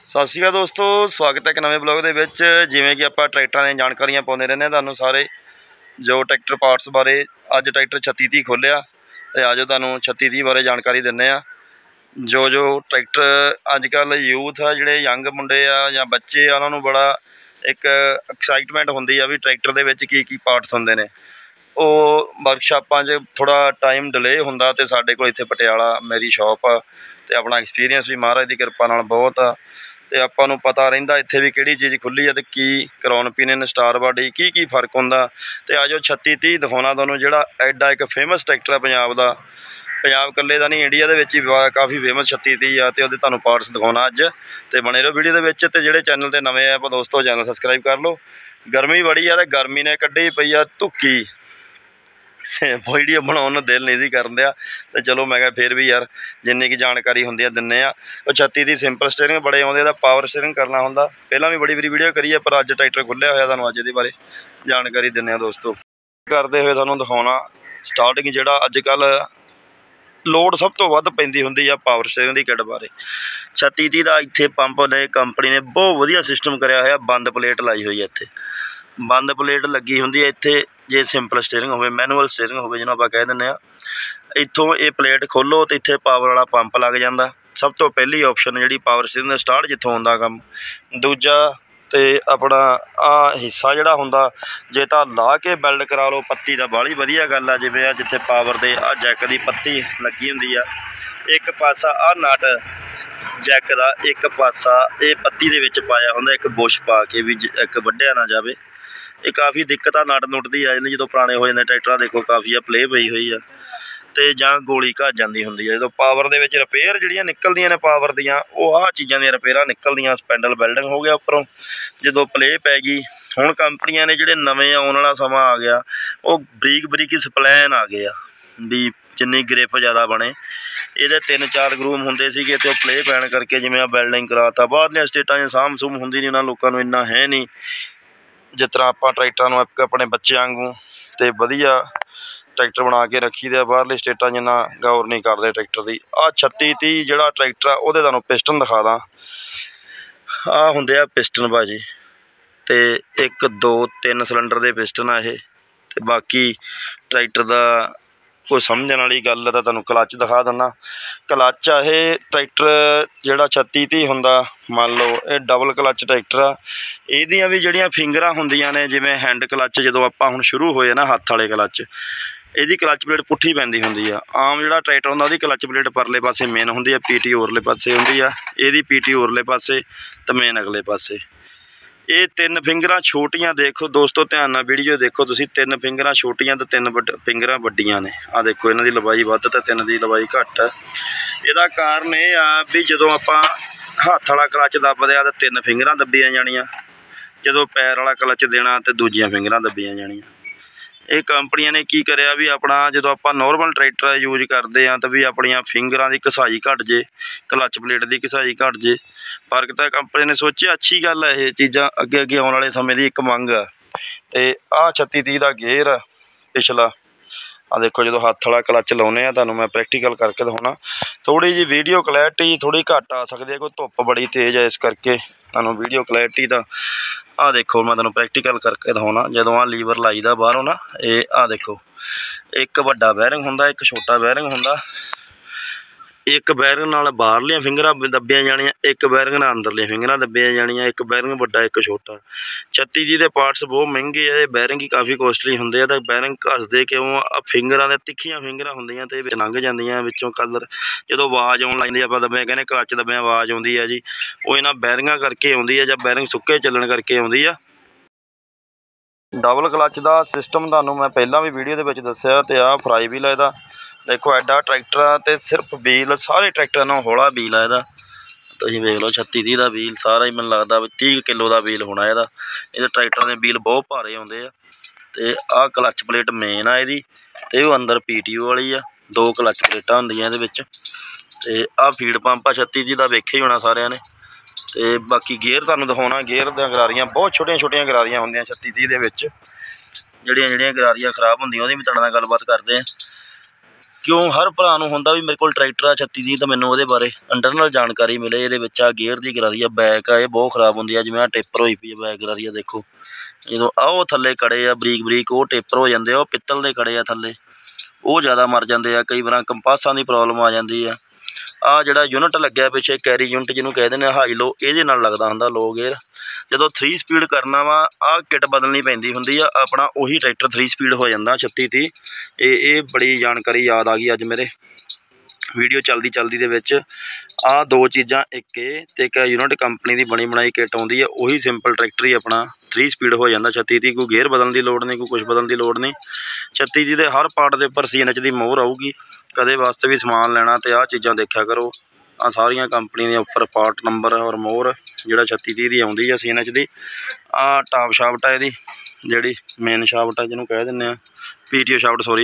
ਸਤਿ ਸ਼੍ਰੀ ਅਕਾਲ ਦੋਸਤੋ, ਸਵਾਗਤ है एक नवे ब्लॉग ਦੇ ਵਿੱਚ। ਜਿਵੇਂ ਕਿ ਆਪਾਂ ਟਰੈਕਟਰਾਂ ਦੀਆਂ ਜਾਣਕਾਰੀਆਂ ਪਾਉਂਦੇ ਰਹਿੰਦੇ ਹਾਂ ਤੁਹਾਨੂੰ ਸਾਰੇ ਜੋ ਟਰੈਕਟਰ ਪਾਰਟਸ ਬਾਰੇ। ਅੱਜ ਟਰੈਕਟਰ 3630 ਖੋਲ੍ਹਿਆ ਤੇ ਆਜੋ ਤੁਹਾਨੂੰ 3630 ਬਾਰੇ ਜਾਣਕਾਰੀ ਦਿੰਦੇ ਆ। ਜੋ ਟਰੈਕਟਰ ਅੱਜ ਕੱਲ੍ਹ ਯੂਥ ਆ, ਜਿਹੜੇ ਯੰਗ ਮੁੰਡੇ ਆ ਜਾਂ ਬੱਚੇ ਆ, ਉਹਨਾਂ ਨੂੰ ਬੜਾ ਇੱਕ ਐਕਸਾਈਟਮੈਂਟ ਹੁੰਦੀ ਆ ਵੀ ਟਰੈਕਟਰ ਦੇ ਵਿੱਚ ਕੀ ਪਾਰਟਸ ਹੁੰਦੇ ਨੇ। ਉਹ ਵਰਕਸ਼ਾਪਾਂ 'ਚ ਥੋੜ੍ਹਾ ਟਾਈਮ ਡਿਲੇ ਹੁੰਦਾ ਤੇ ਸਾਡੇ ਕੋਲ ਇੱਥੇ ਪਟਿਆਲਾ ਮੇਰੀ ਸ਼ੌਪ ਆ ਤੇ ਆਪਣਾ ਐਕਸਪੀਰੀਅੰਸ ਵੀ ਮਹਾਰਾਜ ਦੀ ਕਿਰਪਾ ਨਾਲ ਬਹੁਤ ਆ ਤੇ ਆਪਾਂ ਨੂੰ ਪਤਾ ਰਹਿੰਦਾ ਇੱਥੇ ਵੀ ਕਿਹੜੀ ਚੀਜ਼ ਖੁੱਲ੍ਹੀ ਆ ਤੇ ਕੀ ਕਰਾਉਣ ਪੀਨਨ ਸਟਾਰ ਬਾਡੀ ਕੀ ਫ਼ਰਕ ਹੁੰਦਾ। ਤੇ ਆਜੋ 3630 ਦਿਖਾਉਣਾ ਤੁਹਾਨੂੰ, ਜਿਹੜਾ ਐਡਾ ਇੱਕ ਫੇਮਸ ਟਰੈਕਟਰ ਆ ਪੰਜਾਬ ਦਾ। ਪੰਜਾਬ ਇਕੱਲੇ ਦਾ ਨਹੀਂ, ਇੰਡੀਆ ਦੇ ਵਿੱਚ ਹੀ ਕਾਫੀ ਫੇਮਸ 3630 ਆ ਤੇ ਉਹਦੇ ਤੁਹਾਨੂੰ ਪਾਰਟਸ ਦਿਖਾਉਣਾ ਅੱਜ। ਤੇ ਬਣੇ ਰਹੋ ਵੀਡੀਓ ਦੇ ਵਿੱਚ। ਤੇ ਜਿਹੜੇ ਚੈਨਲ ਤੇ ਨਵੇਂ ਆ ਦੋਸਤੋ, ਚੈਨਲ ਸਬਸਕ੍ਰਾਈਬ ਕਰ ਲਓ। ਗਰਮੀ ਬੜੀ ਆ ਤੇ ਗਰਮੀ ਨੇ ਕੱਢੀ ਪਈ ਆ ਧੁੱਕੀ, ਵੀਡੀਓ ਬਣਾਉਣ ਨੂੰ ਦਿਲ नहीं ਸੀ ਕਰਨ ਦਿਆ ਤੇ ਚਲੋ ਮੈਂ ਕਿਹਾ ਫਿਰ ਵੀ ਯਾਰ ਜਿੰਨੀ ਕਿ ਜਾਣਕਾਰੀ ਹੁੰਦੀ ਆ ਦਿੰਦੇ ਆ। ਉਹ 3630 ਸਿੰਪਲ ਸਟੀਅਰਿੰਗ ਬੜੇ ਆਉਂਦੇ, ਇਹਦਾ ਪਾਵਰ ਸਟੀਅਰਿੰਗ ਕਰਨਾ ਹੁੰਦਾ। ਪਹਿਲਾਂ ਵੀ ਬੜੀ ਵਾਰੀ ਵੀਡੀਓ ਕਰੀ ਆ, ਪਰ ਅੱਜ ਟਰੈਕਟਰ ਖੁੱਲ੍ਹਿਆ ਹੋਇਆ, ਤੁਹਾਨੂੰ ਅੱਜ ਇਹਦੇ ਬਾਰੇ ਜਾਣਕਾਰੀ ਦਿੰਦੇ ਆ ਦੋਸਤੋ। ਕਰਦੇ ਹੋਏ ਤੁਹਾਨੂੰ ਦਿਖਾਉਣਾ ਸਟਾਰਟਿੰਗ, ਜਿਹੜਾ ਅੱਜ ਕੱਲ੍ਹ ਲੋਡ ਸਭ ਤੋਂ ਵੱਧ ਪੈਂਦੀ ਹੁੰਦੀ ਆ ਪਾਵਰ ਸਟੀਅਰਿੰਗ ਦੀ ਕਿੱਟ ਬਾਰੇ। 3630 ਦਾ ਇੱਥੇ ਪੰਪ ਨੇ, ਕੰਪਨੀ ਨੇ ਬਹੁਤ ਵਧੀਆ ਸਿਸਟਮ ਕਰਿਆ ਹੋਇਆ। ਬੰਦ ਪਲੇਟ ਲਾਈ ਹੋਈ ਹੈ ਇੱਥੇ, ਬੰਦ ਪਲੇਟ ਲੱਗੀ ਹੁੰਦੀ ਹੈ ਇੱਥੇ। ਜੇ ਸਿੰਪਲ ਸਟੀਅਰਿੰਗ ਹੋਵੇ, ਮੈਨੂਅਲ ਸਟੀਅਰਿੰਗ ਹੋਵੇ ਜਿਹਨੂੰ ਆਪਾਂ ਕਹਿ ਦਿੰਦੇ ਹਾਂ, ਇੱਥੋਂ ਇਹ ਪਲੇਟ ਖੋਲ੍ਹੋ ਤੇ ਇੱਥੇ ਪਾਵਰ ਵਾਲਾ ਪੰਪ ਲੱਗ ਜਾਂਦਾ। ਸਭ ਤੋਂ ਪਹਿਲੀ ਆਪਸ਼ਨ ਜਿਹੜੀ ਪਾਵਰ ਸਟੀਅਰਿੰਗ ਦਾ ਸਟਾਰਟ ਜਿੱਥੋਂ ਹੁੰਦਾ ਕੰਮ। ਦੂਜਾ ਤੇ ਆਪਣਾ ਆਹ ਹਿੱਸਾ ਜਿਹੜਾ ਹੁੰਦਾ, ਜੇ ਤਾਂ ਲਾ ਕੇ ਬਿਲਡ ਕਰਾ ਲਓ ਪੱਤੀ ਦਾ ਬਾਹਲੀ ਵਧੀਆ ਗੱਲ ਆ। ਜਿਵੇਂ ਆ ਜਿੱਥੇ ਪਾਵਰ ਦੇ ਆਹ ਜੈਕ ਦੀ ਪੱਤੀ ਲੱਗੀ ਹੁੰਦੀ ਆ, ਇੱਕ ਪਾਸਾ ਆਹ ਨਟ ਜੈਕ ਦਾ, ਇੱਕ ਪਾਸਾ ਇਹ ਪੱਤੀ ਦੇ ਵਿੱਚ ਪਾਇਆ ਹੁੰਦਾ, ਇੱਕ ਬੁਸ਼ ਪਾ ਕੇ ਵੀ ਇੱਕ ਵੱਢਿਆ ਨਾ ਜਾਵੇ। ਇਹ ਕਾਫੀ ਦਿੱਕਤ ਆ, ਨਟ ਨੁੱਟ ਦੀ ਆ ਜਾਂਦੀ ਜਦੋਂ ਪੁਰਾਣੇ ਹੋ ਜਾਂਦੇ ਟਰੈਕਟਰਾਂ। ਦੇਖੋ ਕਾਫੀ ਆ ਪਲੇ ਪਈ ਹੋਈ ਆ ਤੇ ਜਾਂ ਗੋਲੀ ਘੱਟ ਜਾਂਦੀ ਹੁੰਦੀ ਆ ਜਦੋਂ ਪਾਵਰ ਦੇ ਵਿੱਚ। ਰਿਪੇਅਰ ਜਿਹੜੀਆਂ ਨਿਕਲਦੀਆਂ ਨੇ ਪਾਵਰ ਦੀਆਂ, ਉਹ ਆਹ ਚੀਜ਼ਾਂ ਦੀਆਂ ਰਿਪੇਅਰਾਂ ਨਿਕਲਦੀਆਂ। ਸਪੈਂਡਲ ਵੈਲਡਿੰਗ ਹੋ ਗਿਆ ਉੱਪਰੋਂ ਜਦੋਂ ਪਲੇ ਪੈ ਗਈ। ਹੁਣ ਕੰਪਨੀਆਂ ਨੇ ਜਿਹੜੇ ਨਵੇਂ ਆਉਣ ਵਾਲਾ ਸਮਾਂ ਆ ਗਿਆ, ਉਹ ਬਰੀਕ ਹੀ ਸਪਲੈਨ ਆ ਗਏ ਆ ਵੀ ਜਿੰਨੀ ਗ੍ਰਿਪ ਜ਼ਿਆਦਾ ਬਣੇ। ਇਹਦੇ 3-4 ਗਰੂਮ ਹੁੰਦੇ ਸੀਗੇ ਤੇ ਉਹ ਪਲੇ ਪੈਣ ਕਰਕੇ ਜਿਵੇਂ ਆ ਵੈਲਡਿੰਗ ਕਰਾਤਾ। ਬਾਹਰਲੀਆਂ ਸਟੇਟਾਂ 'ਚ ਸਾਂਭ ਸੂਮ ਹੁੰਦੀ ਨਹੀਂ, ਉਹਨਾਂ ਲੋਕਾਂ ਨੂੰ ਇੰਨਾ ਹੈ ਨਹੀਂ ਜਿਸ ਤਰ੍ਹਾਂ ਆਪਾਂ ਟਰੈਕਟਰਾਂ ਨੂੰ ਆਪਣੇ ਬੱਚਿਆਂ ਵਾਂਗੂ ਤੇ ਵਧੀਆ ਟਰੈਕਟਰ ਬਣਾ ਕੇ ਰੱਖੀ ਦੇ ਆ। ਬਾਹਰਲੀ ਸਟੇਟਾਂ ਜਿੰਨਾ ਗੌਰ ਨਹੀਂ ਕਰਦੇ ਟਰੈਕਟਰ ਦੀ। ਆਹ 3630 ਜਿਹੜਾ ਟਰੈਕਟਰ ਆ ਉਹਦੇ ਤੁਹਾਨੂੰ ਪਿਸਟਨ ਦਿਖਾ ਦਾਂ। ਆਹ ਹੁੰਦੇ ਆ ਪਿਸਟਨ ਭਾਜੀ, ਤੇ 1 2 3 ਸਿਲੰਡਰ ਦੇ ਪਿਸਟਨ ਆ ਇਹ। ਤੇ ਬਾਕੀ ਟਰੈਕਟਰ ਦਾ ਕੋਈ ਸਮਝਣ ਵਾਲੀ ਗੱਲ ਤਾਂ ਤੁਹਾਨੂੰ ਕਲੱਚ ਦਿਖਾ ਦਿੰਦਾ। ਕਲੱਚ ਆ ਇਹ ਟਰੈਕਟਰ ਜਿਹੜਾ 3630 ਹੁੰਦਾ, ਮੰਨ ਲਓ ਇਹ ਡਬਲ ਕਲੱਚ ਟਰੈਕਟਰ ਆ। ਇਹਦੀਆਂ ਵੀ ਜਿਹੜੀਆਂ ਫਿੰਗਰਾਂ ਹੁੰਦੀਆਂ ਨੇ, ਜਿਵੇਂ ਹੈਂਡ ਕਲੱਚ ਜਦੋਂ ਆਪਾਂ ਹੁਣ ਸ਼ੁਰੂ ਹੋਏ ਨਾ ਹੱਥ ਵਾਲੇ ਕਲੱਚ, ਇਹਦੀ ਕਲੱਚ ਪਲੇਟ ਪੁੱਠੀ ਪੈਂਦੀ ਹੁੰਦੀ ਆ। ਆਮ ਜਿਹੜਾ ਟਰੈਕਟਰ ਹੁੰਦਾ ਉਹਦੀ ਕਲੱਚ ਪਲੇਟ ਪਰਲੇ ਪਾਸੇ ਮੇਨ ਹੁੰਦੀ ਆ, ਪੀਟੀ ਹੋਰਲੇ ਪਾਸੇ ਹੁੰਦੀ ਆ। ਇਹਦੀ ਪੀਟੀ ਹੋਰਲੇ ਪਾਸੇ ਤੇ ਮੇਨ ਅਗਲੇ ਪਾਸੇ। ਇਹ 3 ਫਿੰਗਰਾਂ ਛੋਟੀਆਂ, ਦੇਖੋ ਦੋਸਤੋ ਧਿਆਨ ਨਾਲ ਵੀਡੀਓ ਦੇਖੋ ਤੁਸੀਂ। 3 ਫਿੰਗਰਾਂ ਛੋਟੀਆਂ ਤੇ 3 ਫਿੰਗਰਾਂ ਵੱਡੀਆਂ ਨੇ। ਆਹ ਦੇਖੋ ਇਹਨਾਂ ਦੀ ਲੰਬਾਈ ਵੱਧ ਤੇ 3 ਦੀ ਲੰਬਾਈ ਘੱਟ। ਇਹਦਾ ਕਾਰਨ ਇਹ ਆ ਵੀ ਜਦੋਂ ਆਪਾਂ ਹੱਥ ਵਾਲਾ ਕਲੱਚ ਦੱਬਦੇ ਆ ਤਾਂ 3 ਫਿੰਗਰਾਂ ਦੱਬੀਆਂ ਜਾਣੀਆਂ, ਜਦੋਂ ਪੈਰ ਵਾਲਾ ਕਲੱਚ ਦੇਣਾ ਤੇ ਦੂਜੀਆਂ ਫਿੰਗਰਾਂ ਦੱਬੀਆਂ ਜਾਣੀਆਂ। ਇਹ ਕੰਪਨੀਆਂ ਨੇ ਕੀ ਕਰਿਆ ਵੀ ਆਪਣਾ ਜਦੋਂ ਆਪਾਂ ਨੋਰਮਲ ਟਰੈਕਟਰ ਯੂਜ ਕਰਦੇ ਆ ਤਾਂ ਵੀ ਆਪਣੀਆਂ ਫਿੰਗਰਾਂ ਦੀ ਘਸਾਈ ਘੱਟ ਜੇ, ਕਲੱਚ ਪਲੇਟ ਦੀ ਘਸਾਈ ਘੱਟ ਜੇ। ਫਰਕ ਤਾਂ ਕੰਪਨੀ ਨੇ ਸੋਚਿਆ, ਅੱਛੀ ਗੱਲ ਹੈ ਇਹ ਚੀਜ਼ਾਂ। ਅੱਗੇ ਆਉਣ ਵਾਲੇ ਸਮੇਂ ਦੀ ਇੱਕ ਮੰਗ ਆ। ਤੇ ਆਹ 3630 ਦਾ ਗੇਅਰ ਪਿਛਲਾ, ਆ ਦੇਖੋ ਜਦੋਂ ਹੱਥ ਵਾਲਾ ਕਲੱਚ ਲਾਉਂਦੇ ਆ, ਤੁਹਾਨੂੰ ਮੈਂ ਪ੍ਰੈਕਟੀਕਲ ਕਰਕੇ ਦਿਖਾਉਣਾ। ਥੋੜ੍ਹੀ ਜਿਹੀ ਵੀਡੀਓ ਕਲੈਰਿਟੀ ਥੋੜ੍ਹੀ ਘੱਟ ਆ ਸਕਦੀ ਹੈ, ਕੋਈ ਧੁੱਪ ਬੜੀ ਤੇਜ਼ ਹੈ, ਇਸ ਕਰਕੇ ਤੁਹਾਨੂੰ ਵੀਡੀਓ ਕਲੈਰਿਟੀ ਦਾ। ਆਹ ਦੇਖੋ ਮੈਂ ਤੁਹਾਨੂੰ ਪ੍ਰੈਕਟੀਕਲ ਕਰਕੇ ਦਿਖਾਉਣਾ। ਜਦੋਂ ਆਹ ਲੀਵਰ ਲਾਈਦਾ ਬਾਹਰੋਂ ਨਾ, ਇਹ ਆਹ ਦੇਖੋ ਇੱਕ ਵੱਡਾ ਬੈਰਿੰਗ ਹੁੰਦਾ, ਇੱਕ ਛੋਟਾ ਬੈਰਿੰਗ ਹੁੰਦਾ। ਇੱਕ ਬੈਰਿੰਗ ਨਾਲ ਬਾਹਰਲੀਆਂ ਫਿੰਗਰਾਂ ਦੱਬੀਆਂ ਜਾਣੀਆਂ, ਇੱਕ ਬੈਰਿੰਗ ਨਾਲ ਅੰਦਰਲੀਆਂ ਫਿੰਗਰਾਂ ਦੱਬੀਆਂ ਜਾਣੀਆਂ। ਇੱਕ ਬੈਰਿੰਗ ਵੱਡਾ, ਇੱਕ ਛੋਟਾ। 3630 ਦੇ ਪਾਰਟਸ ਬਹੁਤ ਮਹਿੰਗੇ ਆ, ਇਹ ਬੈਰਿੰਗ ਹੀ ਕਾਫੀ ਕੋਸਟਲੀ ਹੁੰਦੇ ਆ। ਤਾਂ ਬੈਰਿੰਗ ਘਸਦੇ ਕਿਉਂ ਆ? ਫਿੰਗਰਾਂ ਦੇ ਤਿੱਖੀਆਂ ਫਿੰਗਰਾਂ ਹੁੰਦੀਆਂ ਤੇ ਵਿੱਚ ਲੰਘ ਜਾਂਦੀਆਂ ਵਿੱਚੋਂ ਕਲਰ। ਜਦੋਂ ਆਵਾਜ਼ ਆਉਣ ਲੱਗਦੀ ਆਪਾਂ ਦੱਬਿਆ ਕਹਿੰਦੇ ਕਲੱਚ ਦੱਬਿਆ ਆਵਾਜ਼ ਆਉਂਦੀ ਆ ਜੀ, ਉਹ ਇਹਨਾਂ ਬੈਰਿੰਗਾਂ ਕਰਕੇ ਆਉਂਦੀ ਆ ਜਾਂ ਬੈਰਿੰਗ ਸੁੱਕੇ ਚੱਲਣ ਕਰਕੇ ਆਉਂਦੀ ਆ। ਡਬਲ ਕਲੱਚ ਦਾ ਸਿਸਟਮ ਤੁਹਾਨੂੰ ਮੈਂ ਪਹਿਲਾਂ ਵੀ ਵੀਡੀਓ ਦੇ ਵਿੱਚ ਦੱਸਿਆ। ਤੇ ਆਹ ਫਰਾਈ ਵੀਲ ਆ ਇਹਦਾ। ਦੇਖੋ ਐਡਾ ਟਰੈਕਟਰ ਆ ਤੇ ਸਿਰਫ ਵੀਲ, ਸਾਰੇ ਟਰੈਕਟਰਾਂ ਨਾਲੋਂ ਹੌਲਾ ਵੀਲ ਆ ਇਹਦਾ। ਤੁਸੀਂ ਵੇਖ ਲਓ 3630 ਦਾ ਵੀਲ ਸਾਰਾ ਹੀ ਮੈਨੂੰ ਲੱਗਦਾ 30 ਕਿਲੋ ਦਾ ਵੀਲ ਹੋਣਾ ਇਹਦਾ। ਇਹਦੇ ਟਰੈਕਟਰਾਂ ਦੇ ਵੀਲ ਬਹੁਤ ਭਾਰੇ ਆਉਂਦੇ ਆ। ਤੇ ਆਹ ਕਲੱਚ ਪਲੇਟ ਮੇਨ ਆ ਇਹਦੀ, ਤੇ ਉਹ ਅੰਦਰ PTO ਵਾਲੀ ਆ। 2 ਕਲੱਚ ਪਲੇਟਾਂ ਹੁੰਦੀਆਂ ਇਹਦੇ ਵਿੱਚ। ਤੇ ਆਹ ਫੀਡ ਪੰਪ ਆ 3630 ਦਾ, ਵੇਖਿਆ ਹੀ ਹੋਣਾ ਸਾਰਿਆਂ ਨੇ। ਤੇ ਬਾਕੀ ਗੇਅਰ ਤੁਹਾਨੂੰ ਦਿਖਾਉਣਾ। ਗੇਅਰ ਦੀਆਂ ਗਰਾਰੀਆਂ ਬਹੁਤ ਛੋਟੀਆਂ ਗਰਾਰੀਆਂ ਹੁੰਦੀਆਂ 3630 ਦੇ ਵਿੱਚ। ਜਿਹੜੀਆਂ ਗਰਾਰੀਆਂ ਖਰਾਬ ਹੁੰਦੀਆਂ ਉਹਦੀ ਵੀ ਤੁਹਾਡੇ ਨਾਲ ਗੱਲਬਾਤ ਕਰਦੇ ਆ क्यों हर भरा नूं हुंदा भी मेरे कोल ट्रैक्टर आ 36 दी, तो मैनूं उहदे बारे इंटरनल जानकारी मिले। इहदे विच आ गेयर दी गरारी आ, बैक आ, ये बहुत खराब हुंदी आ। जिवें आ टेपर होई पई आ बैक गरारी आ, देखो जो आओ थल्ले कड़े आ बरीक बरीक, वो टेपर हो जाते, वो पित्तल दे कड़े आ थल्ले, वो ज़्यादा मर जाते हैं। कई बार कंपासां की प्रॉब्लम आ जाती है। आ जिहड़ा यूनिट लग्या पिछे कैरी यूनिट जिन्हों कह दें हाई लो, ये लगता होंगे लो गेयर। जो 3 स्पीड करना वा आ किट बदलनी पैंदी हुंदी आ, अपना उही ट्रैक्टर 3 स्पीड हो जाता 36 ये बड़ी जानकारी याद आ गई अज मेरे वीडियो चलदी चलदी दे विच। आ 2 चीज़ां, एक यूनिट कंपनी की बनी बनाई किट आउंदी है, उही सिंपल ट्रैक्टर ही अपना 3 स्पीड हो जाता 36 कोई गेयर बदलने की लोड़ नहीं, कोई कुछ बदलने की लोड़ नहीं। 36 के हर पार्ट के उपर CNH की मोहर आऊगी। कदे वास्ते भी समान लेना तो आ चीज़ां देखा करो। आ सारिया कंपनी के उपर पार्ट नंबर और मोहर जिहड़ा 36 की आउंदी है CNH की। आ टॉप शाफ्ट है इहदी, जिहड़ी मेन शाफ्ट है जिन्हों कह दिंदे आ PTO shaft, sorry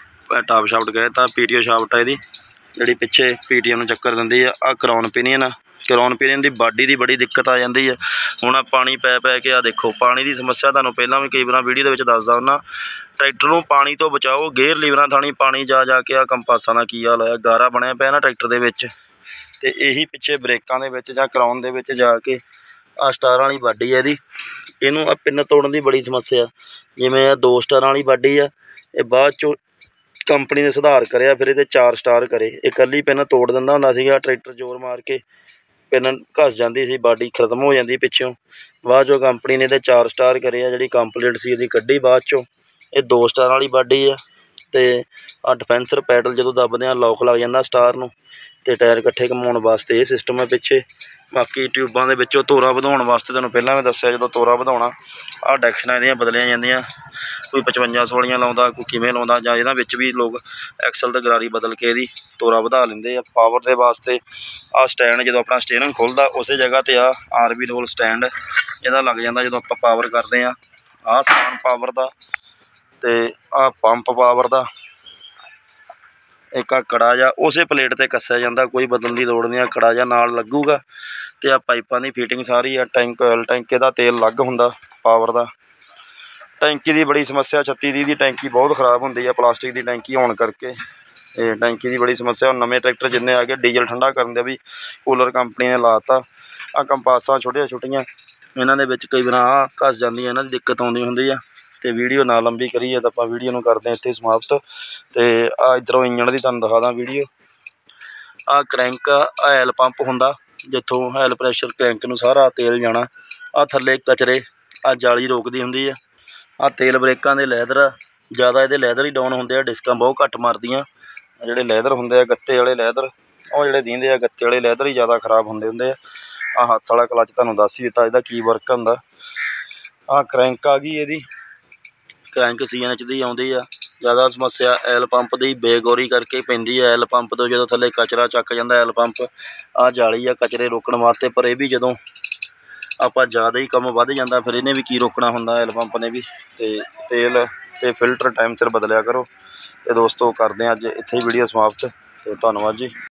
top shaft कहता, PTO शाफ्ट है इहदी, जिहड़ी पिछे PTO नूं चक्कर दिंदी आ। आ क्राउन पिनियन आ, क्राउन पिनियन की बाडी की बड़ी दिक्कत आ जाती है। हुण पानी पै पै के आ देखो, पानी की समस्या तुहानूं पहलां भी कई बार वीडियो दे विच दसदा हुन्ना। ट्रैक्टर नूं पानी तो बचाओ, गेयर लीवरां थाणी पानी जा जा के आ कंपासां दा की हाल है, गारा बनिया पिया ना ट्रैक्टर दे विच। ते यही पिछे ब्रेकां दे विच जां क्राउन दे विच जाके आ स्टारां वाली बाडी है इहदी, इहनूं आ पिन तोड़न की बड़ी समस्या। जिवें 2 स्टारां वाली बाडी आ, ये बाद चों कंपनी ने सुधार करिया, फिर ये 4 स्टार करे। ये कल्ली पिन तोड़ दिंदा हुंदा सीगा, ट्रैक्टर जोर मार के पिन घस जाती सी, बाडी खत्म हो जाती पिछों। बाद चों कंपनी ने ये 4 स्टार करे आ, जिहड़ी कंप्लीट सी इहदी कड्ढी बाद चों। ये 2 स्टार वाली बाडी आ, ते आ डिफेंसर पैडल जो दबदे लॉक लग जाता स्टार नूं, ते टायर इकट्ठे घुमाउण वास्ते ये सिस्टम है पिछे। बाकी ट्यूबां दे विचों तोरा वधाउण वास्ते तुहानूं पहिलां मैं दस्सिया, जो तोरा वधाउणा आ डैक्शनां इहदियां बदलियां जांदियां। कोई 55 सोलियां लाउंदा, कोई किवें लाउंदा, जां इहदां विच भी लोग एक्सल ते गरारी बदल के इहदी तोरा वधा लैंदे आ। पावर दे वास्ते आ स्टैंड जो अपना स्टीयरिंग खुलदा उस जगह ते आ RB रोल स्टैंड इहदा लग जांदा जो आपां पावर करदे आ। आ समान पावर दा ते आ पंप पावर दा, एक आ कड़ा जा उस प्लेट ते कस्सिया जांदा, कोई बदलने की लोड़ नहीं। आ कड़ा जा नाल लगूगा ते आ पाइपां दी फिटिंग सारी आ। टैंक ऑयल टैंक दा तेल अलग हुंदा पावर दा। टैंकी की बड़ी समस्या 36 की टैंकी बहुत खराब होंदी है, प्लास्टिक की टैंकी होने करके टैंकी की बड़ी समस्या। नवे ट्रैक्टर जिन्ने आ गए डीजल ठंडा करन दे भी कूलर कंपनी ने लाता। आ कंपासां छोटिया छोटियां इन्हां दे विच कई बार आ घस जांदियां, इन्हां दी दिक्कत आउंदी हुंदी आ। ते वीडियो ना लंबी करिए तो आपां वीडियो नूं करदे इत्थे समाप्त। ते आ इधरों इंजन दी तुहानूं दिखादा वीडियो। आ क्रैंक हैल पंप हुंदा, जिथों हैल प्रैशर क्रैंक नूं सारा तेल जाना। आ थल्ले कचरे आ जाली रोकदी हुंदी आ। आ तेल ब्रेकां दे लैदर ज़्यादा, इहदे लैदर ही डाउन हुंदे आ, डिस्कां बहुत घੱਟ मारदियां। जिहड़े लैदर हुंदे आ गत्ते वाले लैदर, ਉਹ ਜਿਹੜੇ ਦਿੰਦੇ ਆ ਗੱਤੇ वाले लैदर ही ज़्यादा खराब ਹੁੰਦੇ ਆ। आ हत्थ वाला क्लच ਤੁਹਾਨੂੰ ਦੱਸ ਹੀ ਦਿੱਤਾ ਇਹਦਾ ਕੀ ਵਰਕ ਹੁੰਦਾ। आ क्रैंक आ गई, ਇਹਦੀ क्रैंक CNH ਦੀ ਆਉਂਦੀ ਆ। ज़्यादा समस्या ਐਲ पंप ਦੀ ਬੇਗੌਰੀ ਕਰਕੇ ਪੈਂਦੀ ਹੈ। ਐਲ पंप ਤੋਂ ਜਦੋਂ ਥੱਲੇ ਕਚਰਾ ਚੱਕ ਜਾਂਦਾ ਐਲ पंप, ਆ ਜਾਲੀ ਆ ਕਚਰੇ ਰੋਕਣ ਵਾਸਤੇ। ਪਰ ਇਹ ਵੀ ਜਦੋਂ ਆਪਾਂ ज़्यादा ही ਕੰਮ ਵੱਧ ਜਾਂਦਾ ਫਿਰ ਇਹਨੇ ਵੀ ਕੀ ਰੋਕਣਾ ਹੁੰਦਾ ਐਲ पंप ਨੇ ਵੀ। ਤੇ ਤੇਲ ਤੇ ਫਿਲਟਰ ਟਾਈਮ ਸਿਰ ਬਦਲਿਆ ਕਰੋ। ਤੇ ਦੋਸਤੋ ਕਰਦੇ ਹਾਂ ਅੱਜ ਇੱਥੇ ਹੀ ਵੀਡੀਓ ਸਮਾਪਤ। ਤੇ ਧੰਨਵਾਦ ਜੀ।